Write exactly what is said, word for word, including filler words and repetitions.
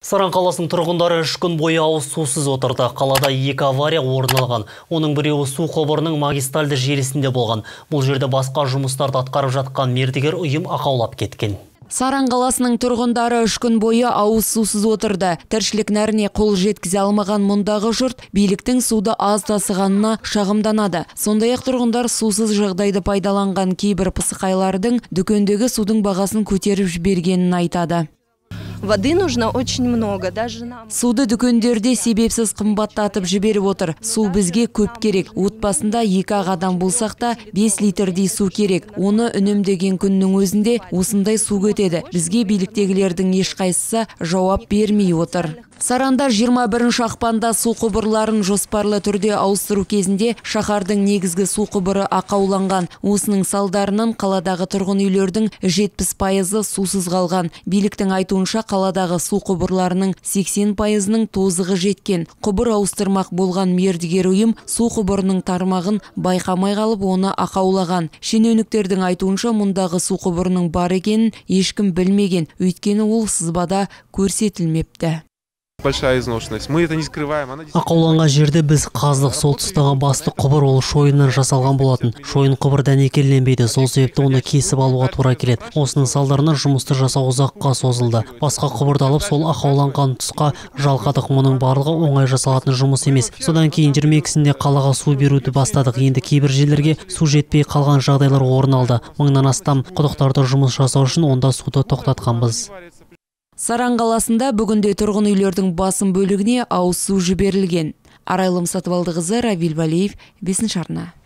Саран қаласының тұрғындары үш күн бойы ауыз сусыз отырды. Қалада екі авария орын алған. Оның біреуі су құбырының магистральды желісінде болған. Бұл жерде басқа жұмыстарды атқарып жатқан мердігер ұйым ақаулап кеткен. Саран қаласының тұрғындары үш күн бойы ауыз сусыз отырды. Тіршілік нәріне қол жеткізе алмаған мұндағы жұрт биліктің суды аз тасығанына шағымданады. Сондай-ақ тұрғындар сусыз жағдайды пайдаланған кейбір пысықайлардың дүкендегі судың бағасын көтеріп жібергенін айтады. Воды нужно очень много, даже нам. Суды дүкендерде себепсіз қымбаттатып жіберіп отыр. Су бізге көп керек. Отбасында екі ақ адам болсақ та бес литрдей су керек. Оны үнемдеген күннің өзінде осындай су кетеді. Бізге биліктегілердің ешқайсысы жауап бермей отыр. Саранда жиырма бірінші ақпанда су құбырларын жоспарлы түрде ауыстыру кезінде шаһардың негізгі су құбыры ақауланған. Осының салдарынан қаладағы тұрғын үйлердің жетпіс пайызы сусыз қалған. Биліктің айтуынша қаладағы су құбырларының сексен пайызының тозығы жеткен. Құбыр ауыстырмақ болған мердігер ұйым су құбырының тармағын байқамай қалып оны ақаулаған. Шенеуніктердің айтуынша мұндағы су құбырының бар екенін ешкім білмеген, өйткені ол сызбада көрсетілмепті. Большая изношенность. Мы это не скрываем. Ақауланған жерде біз қаздық. Сол тұстағы басты құбыр ол шойыннан жасалған болатын. Шойын құбыр дәнекерленбейді. Сол себепті оны кесіп алуға тура келеді. Осының салдарынан жұмысты жасау ұзаққа созылды. Басқа құбырды алып сол ақауланған тұсқа жалғадық. Мұның барлығы оңай жасалатын жұмыс емес. Содан кейін жиырма екісінде қалаға су беруді бастадық. Енді кейбір жерлерге су жетпей қалған жағдайлар орын алды. Мыңнан астам құдықтарда жұмыс жасау үшін онда суды тоқтатқанбыз. Саран қаласында бүгінде тұрғын үйлердің басым бөлігіне ауыз су жіберілген. Арайлым Сатыбалдықызы, Равиль Валиев, бесінші арна.